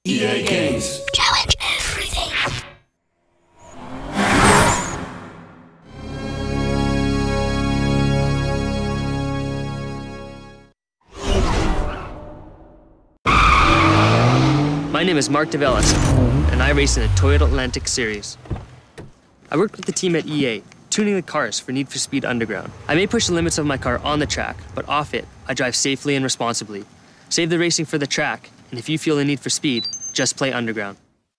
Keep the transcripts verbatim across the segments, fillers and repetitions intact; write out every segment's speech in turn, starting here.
E A Games. Challenge everything. My name is Mark DeVellis, and I race in the Toyota Atlantic Series. I worked with the team at E A, tuning the cars for Need for Speed Underground. I may push the limits of my car on the track, but off it, I drive safely and responsibly. Save the racing for the track, and if you feel the need for speed, just play Underground.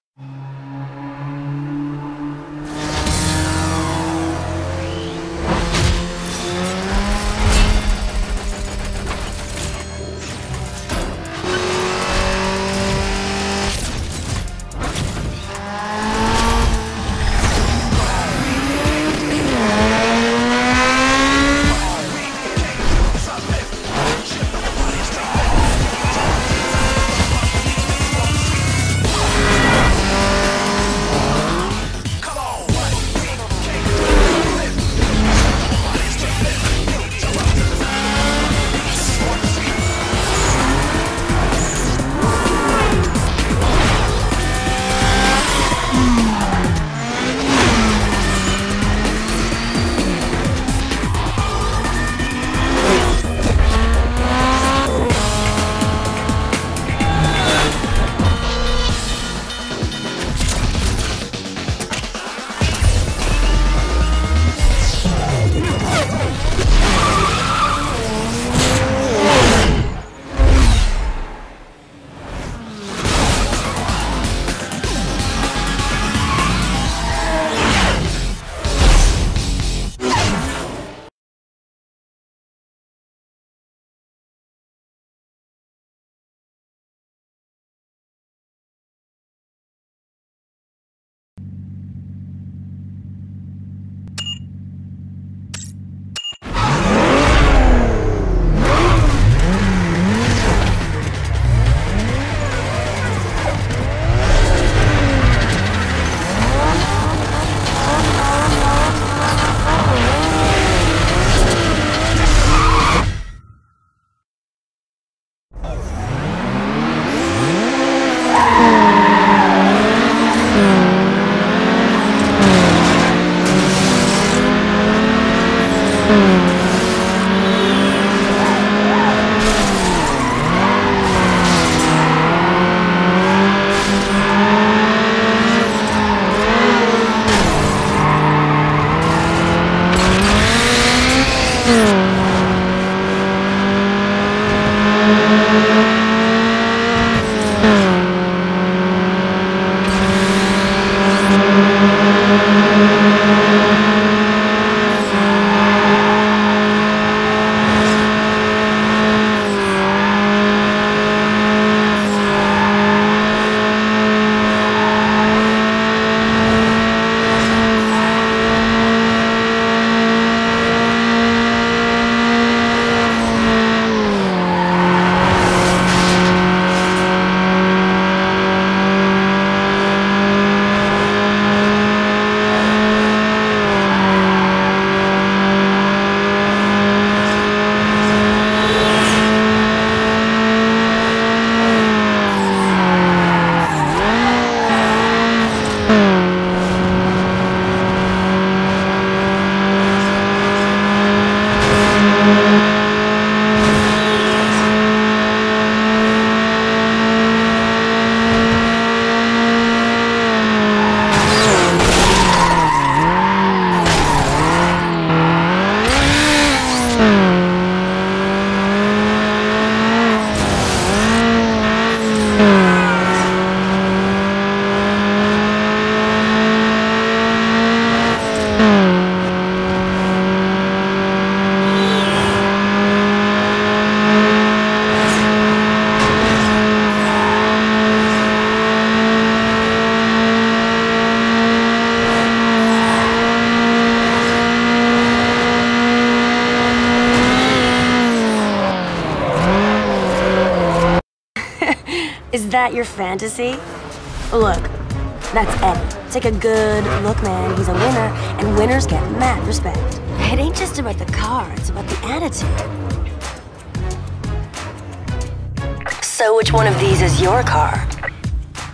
Is that your fantasy? Look, that's Eddie. Take a good look, man. He's a winner, and winners get mad respect. It ain't just about the car, it's about the attitude. So which one of these is your car?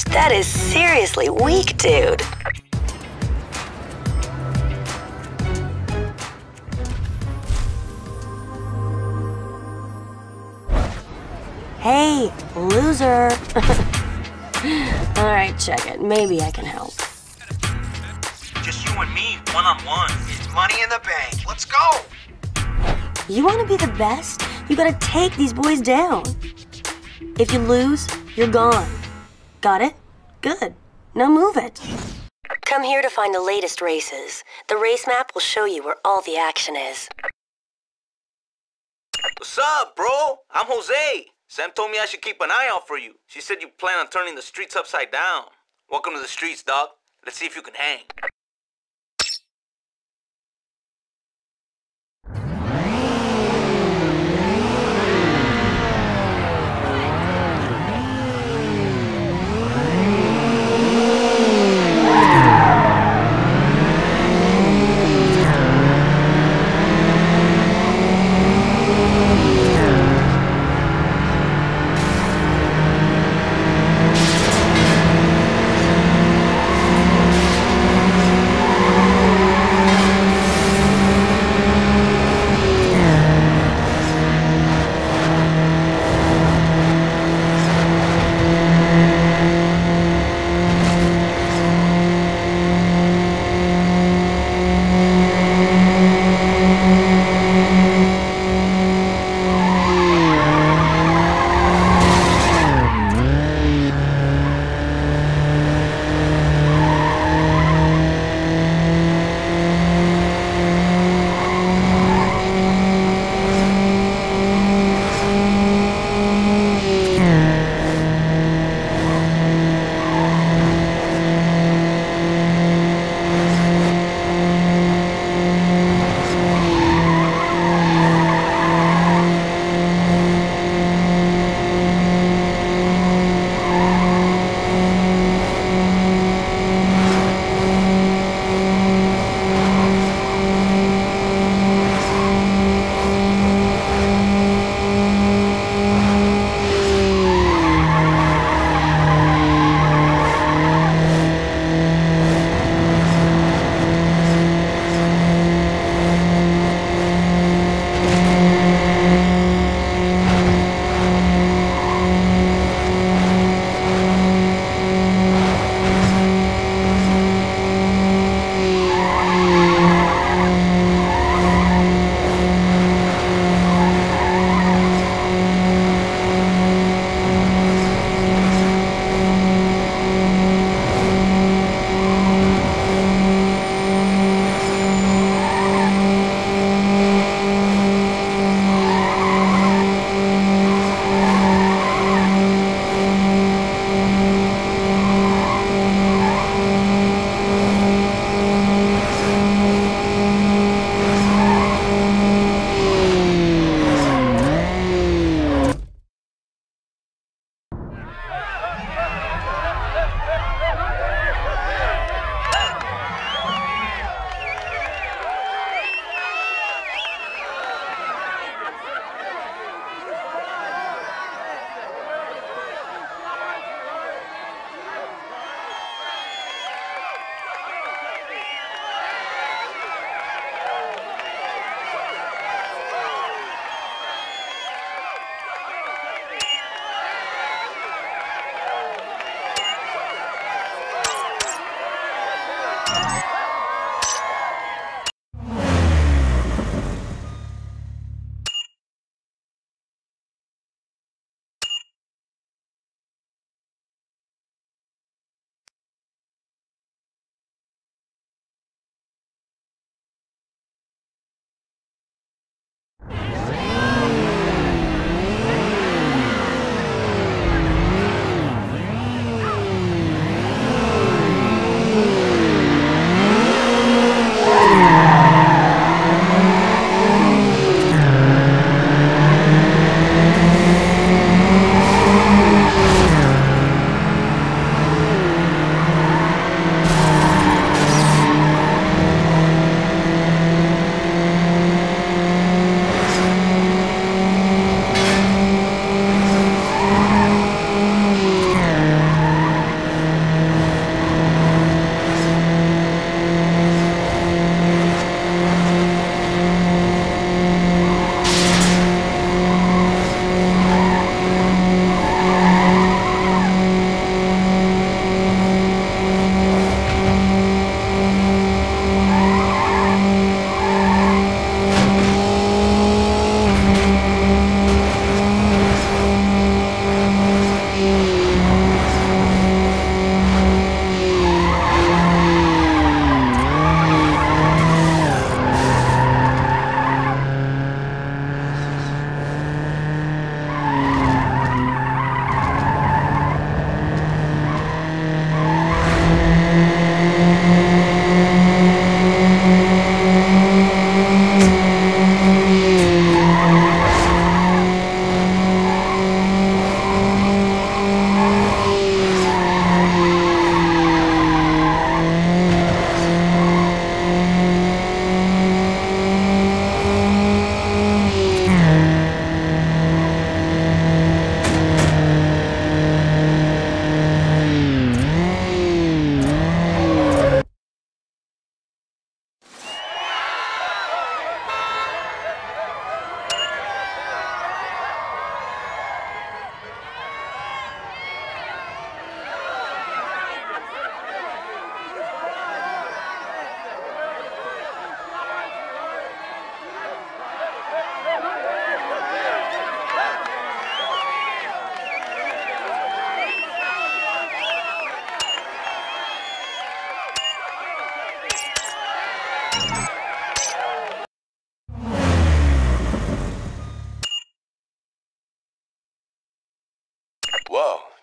That is seriously weak, dude. Hey, loser. All right, check it. Maybe I can help. Just you and me, one-on-one. It's money in the bank. Let's go! You want to be the best? You gotta take these boys down. If you lose, you're gone. Got it? Good. Now move it. Come here to find the latest races. The race map will show you where all the action is. What's up, bro? I'm Jose. Sam told me I should keep an eye out for you. She said you plan on turning the streets upside down. Welcome to the streets, dog. Let's see if you can hang.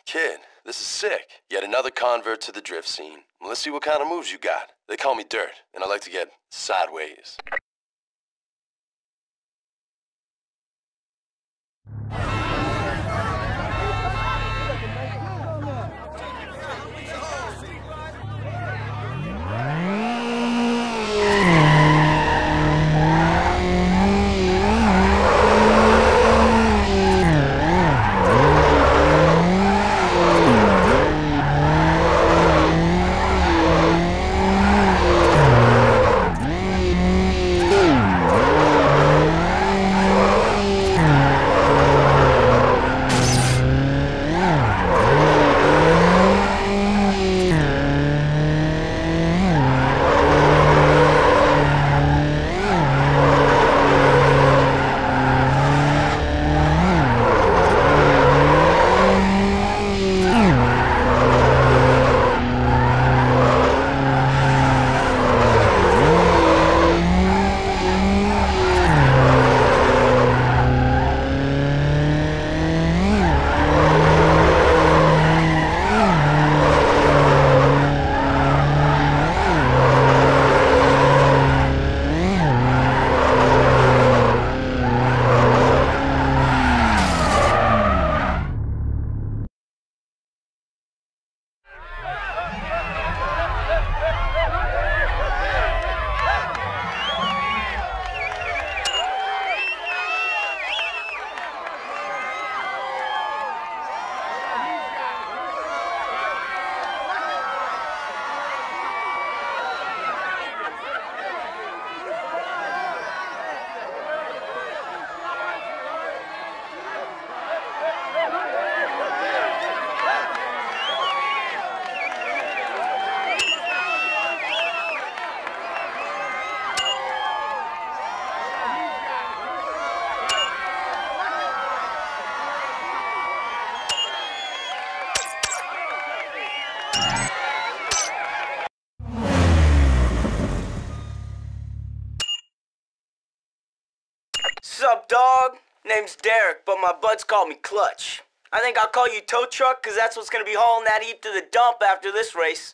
Kid, this is sick. Yet another convert to the drift scene. Well, let's see what kind of moves you got. They call me Dirt, and I like to get sideways. Sup, dog? Name's Derek, but my buds call me Clutch. I think I'll call you Tow Truck, cause that's what's gonna be hauling that heap to the dump after this race.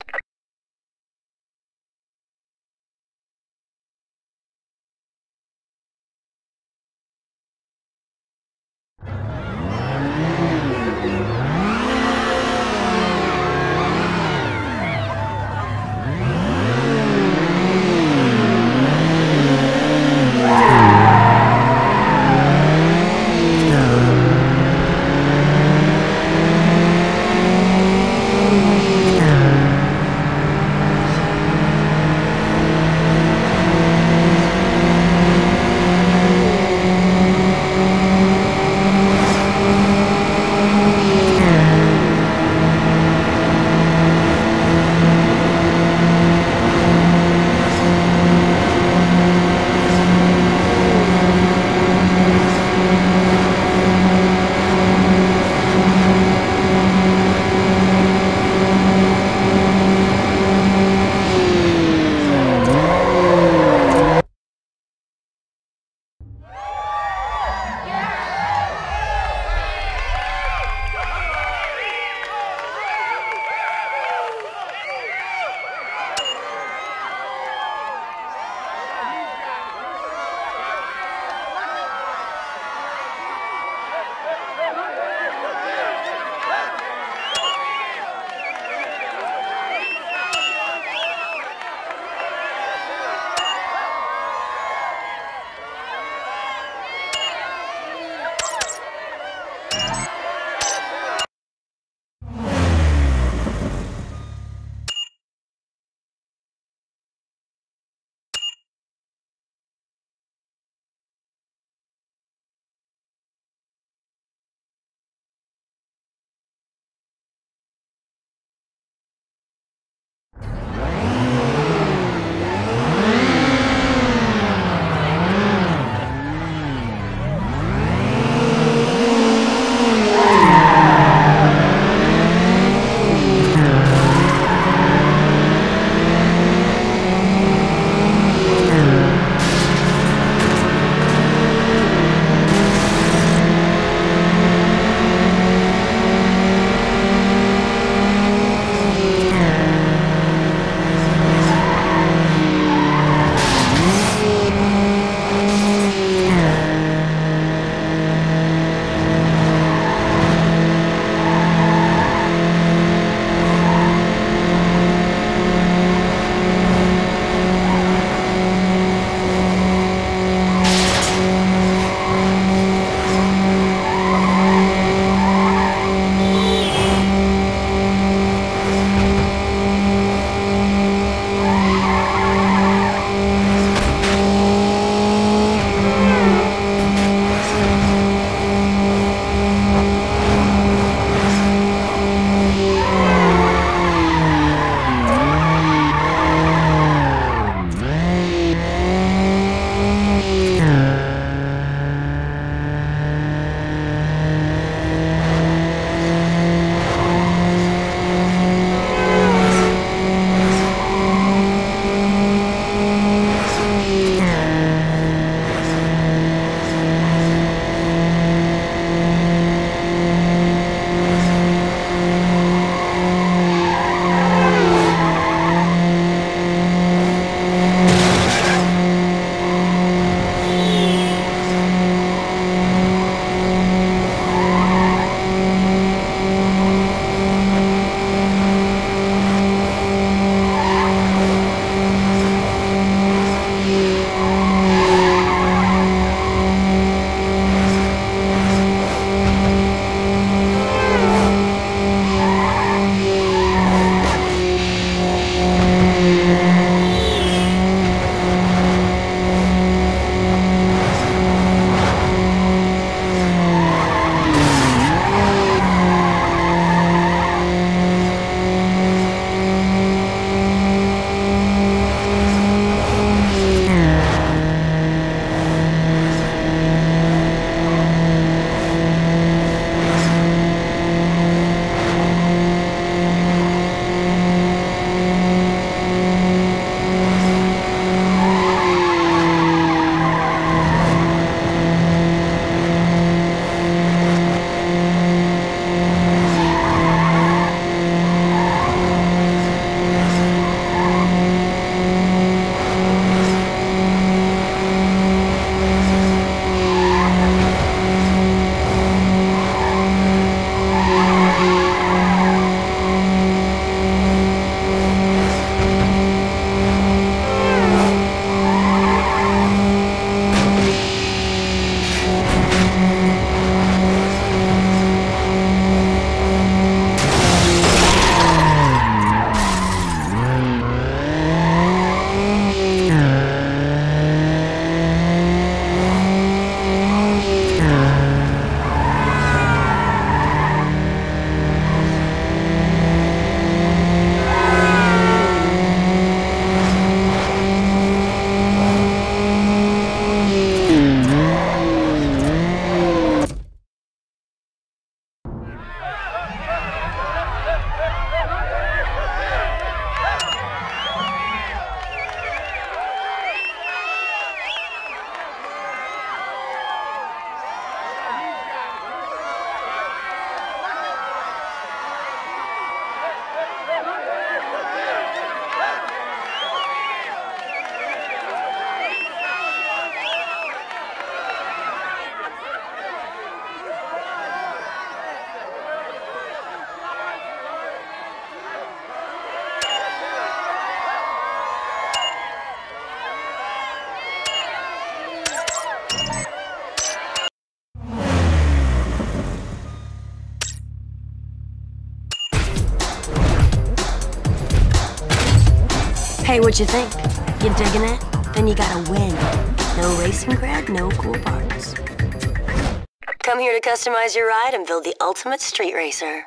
Hey, what you think? You digging it? Then you gotta win. No racing cred, no cool parts. Come here to customize your ride and build the ultimate street racer.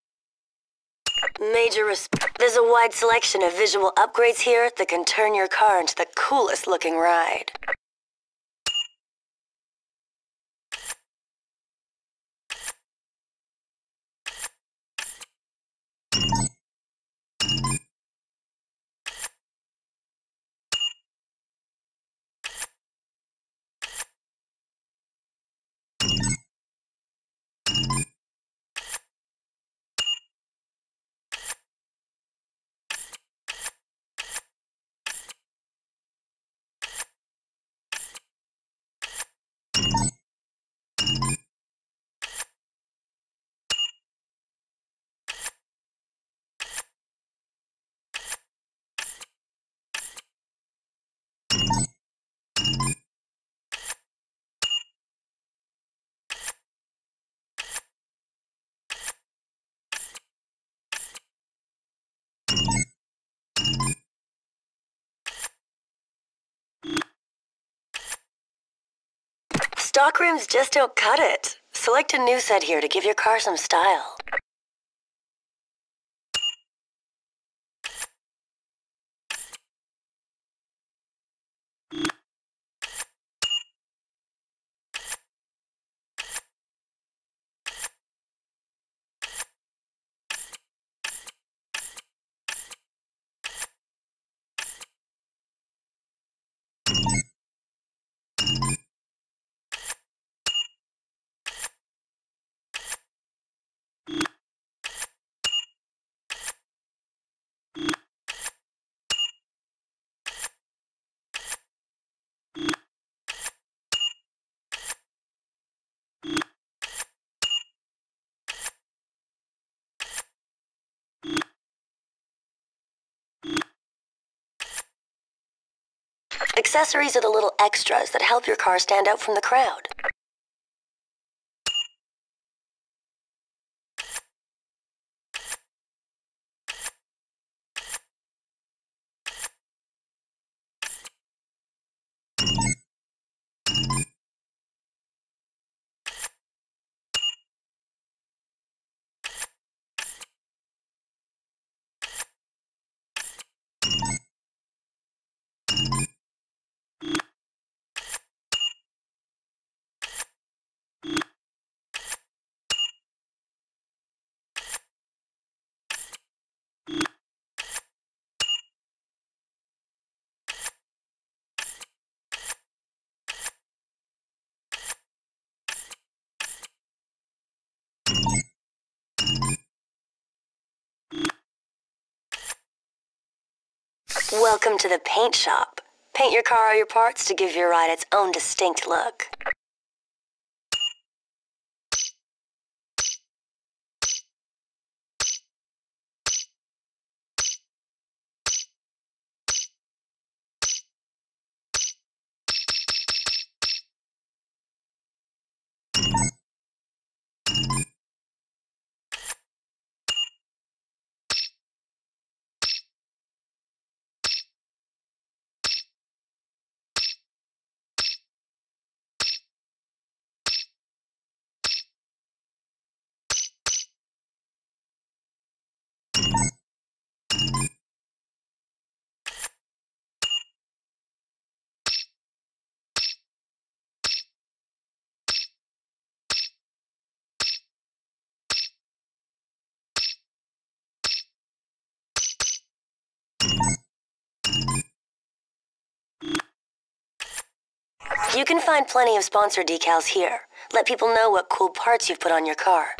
Major respect. There's a wide selection of visual upgrades here that can turn your car into the coolest looking ride. Stock rims just don't cut it. Select a new set here to give your car some style. Accessories are the little extras that help your car stand out from the crowd. Welcome to the paint shop. Paint your car or your parts to give your ride its own distinct look. You can find plenty of sponsor decals here. Let people know what cool parts you've put on your car.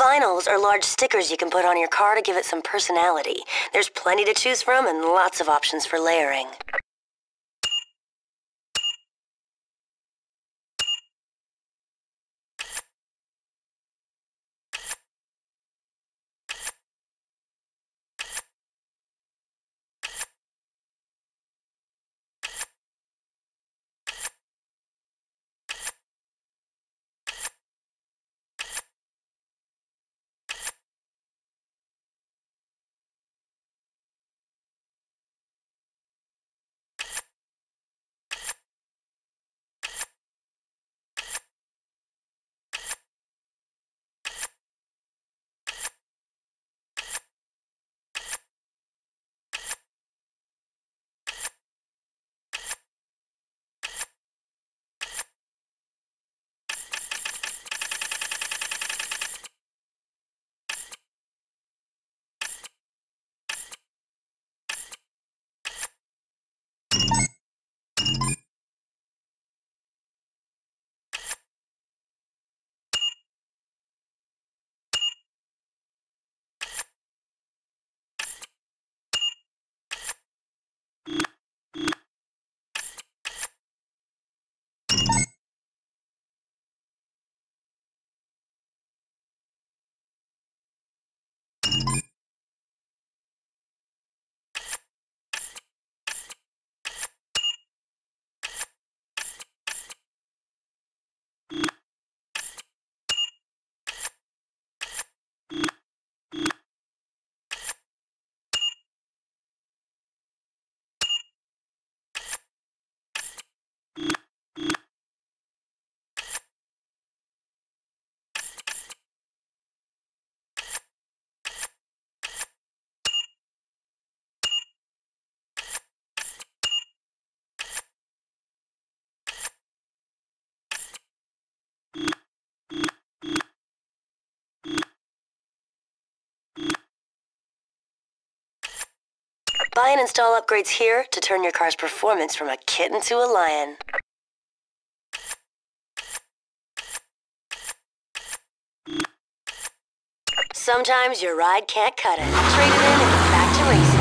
Vinyls are large stickers you can put on your car to give it some personality. There's plenty to choose from and lots of options for layering. Buy and install upgrades here to turn your car's performance from a kitten to a lion. Sometimes your ride can't cut it. Trade it in and get back to racing.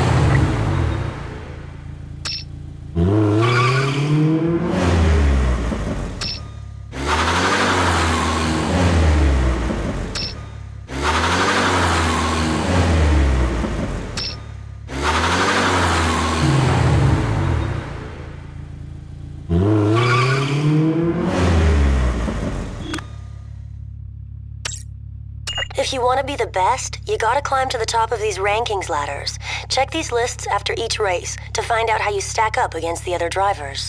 If you want to be the best, you gotta climb to the top of these rankings ladders. Check these lists after each race to find out how you stack up against the other drivers.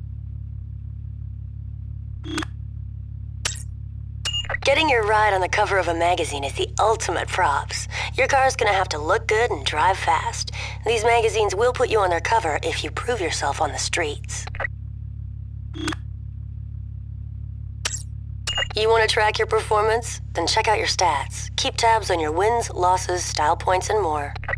Getting your ride on the cover of a magazine is the ultimate props. Your car's gonna have to look good and drive fast. These magazines will put you on their cover if you prove yourself on the streets. You want to track your performance? Then check out your stats. Keep tabs on your wins, losses, style points, and more.